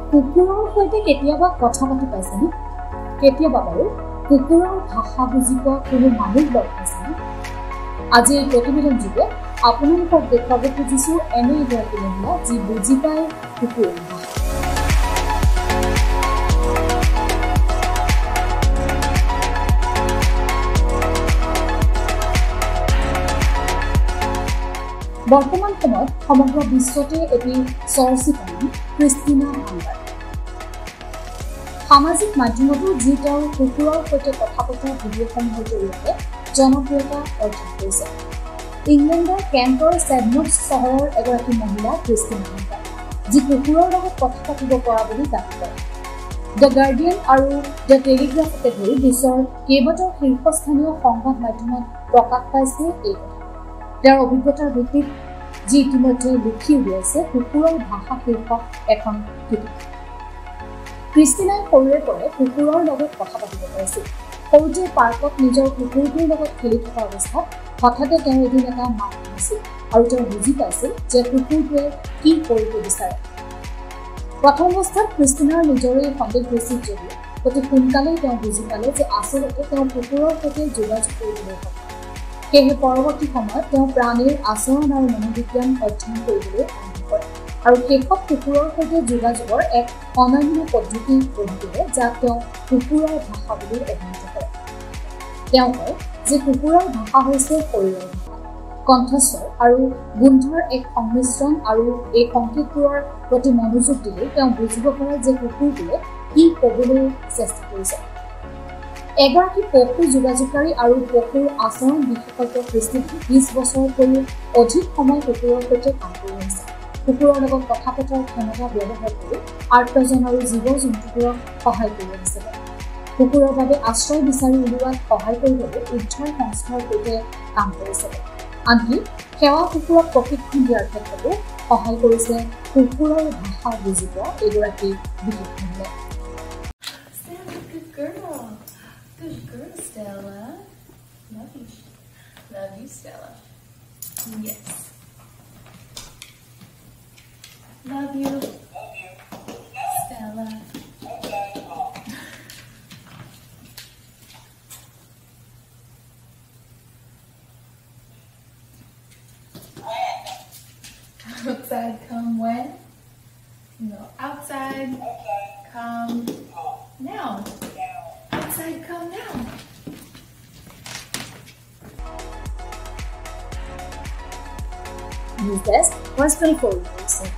কুকুৰৰ সৈতে কেতিয়াবা কথা পাতি পাইছেনে? কেতিয়াবা বাৰু কুকুৰৰ ভাষা বুজি পোৱা কোনো মানুহ লগ পাইছেনে? আজি এই প্ৰতিবেদন যোগে আপোনালোকক দেখুৱাব খুজিছোঁ এনে এগৰাকী মহিলা যি বুজি পায় কুকুৰৰ ভাষা। বৰ্তমান সময়ত সমগ্ৰ বিশ্বতে এটি চৰ্চিত নাম ক্ৰিষ্টিনা ভাণ্ডাৰ। সামাজিক মাধ্যমতো যি তেওঁৰ কুকুৰৰ সৈতে কথা পতাৰ ভিডিঅ'সমূহৰ জৰিয়তে জনপ্ৰিয়তা অৰ্জন কৰিছে। ইংলেণ্ডৰ কেণ্টৰ ছেডমুথ চহৰৰ এগৰাকী মহিলা ক্ৰিষ্টিনা ভাণ্ডাৰ, যি কুকুৰৰ লগত কথা পাতিব পৰা বুলি দাবী কৰে। দ্য গাৰ্ডিয়ান আৰু দ্য টেলিগ্ৰাফকে ধৰি বিশ্বৰ কেইবাটাও শীৰ্ষস্থানীয় সংবাদ মাধ্যমত প্ৰকাশ পাইছে এই কথা। তেওঁৰ অভিজ্ঞতাৰ ভিত্তিত যি ইতিমধ্যে লিখি উলিয়াইছে কুকুৰৰ ভাষা শীৰ্ষক এখন কিতাপ। ক্ৰিষ্টিনাই সৰুৰে পৰাই কুকুৰৰ লগত কথা পাতিব পাৰিছিল। সৰুতে পাৰ্কত নিজৰ কুকুৰটোৰ লগত খেলি থকা অৱস্থাত হঠাতে তেওঁ এদিন এটা মাত শুনিছিল আৰু তেওঁ বুজি পাইছিল যে কুকুৰটোৱে কি কৰিব বিচাৰে। প্ৰথম অৱস্থাত ক্ৰিষ্টিনাৰ নিজৰে সন্দেহ হৈছিল যদিও অতি সোনকালেই তেওঁ বুজি পালে যে আচলতে তেওঁ কুকুৰৰ সৈতে যোগাযোগ কৰিবলৈ সক্ষম। সেয়েহে পৰৱৰ্তী সময়ত তেওঁ প্ৰাণীৰ আচৰণ আৰু মনোবিজ্ঞান অধ্যয়ন কৰিবলৈ আৰম্ভ কৰে আৰু শেষত কুকুৰৰ সৈতে যোগাযোগৰ এক অনন্য পদ্ধতি গঢ়ি তোলে, যাক তেওঁ কুকুৰৰ ভাষা বুলি অভিহিত কৰে। তেওঁ কয় যে কুকুৰৰ ভাষা হৈছে শৰীৰৰ ভাষা, কণ্ঠস্বৰ আৰু গোন্ধৰ এক সংমিশ্ৰণ, আৰু এই সংকেতবোৰৰ প্ৰতি মনোযোগ দিলে তেওঁ বুজিব পাৰে যে কুকুৰটোৱে কি ক'বলৈ চেষ্টা কৰিছে। এগৰাকী পশু যোগাযোগকাৰী আৰু পশুৰ আচৰণ বিশেষজ্ঞ ক্ৰিষ্টিনা 20 বছৰতকৈও অধিক সময় কুকুৰৰ সৈতে কাম কৰি আহিছে। কুকুৰৰ লগত কথা পতাৰ ক্ষমতা ব্যৱহাৰ কৰি আৰ্তজন আৰু জীৱ-জন্তুবোৰক সহায় কৰি আহিছে। কুকুৰৰ বাবে আশ্ৰয় বিচাৰি উলিওৱাত সহায় কৰিবলৈ উদ্ধাৰ সংস্থাৰ সৈতে কাম কৰিছে। আনকি সেৱা কুকুৰক প্ৰশিক্ষণ দিয়াৰ ক্ষেত্ৰতো সহায় কৰিছে কুকুৰৰ ভাষা বুজি পোৱা এগৰাকী বিশেষ মহিলাই। Good girl, Stella. Love you. Love you, Stella. Yes. Love you. Stella. Outside come when? No, outside come now. Outside come now. News Desk, was 24 years.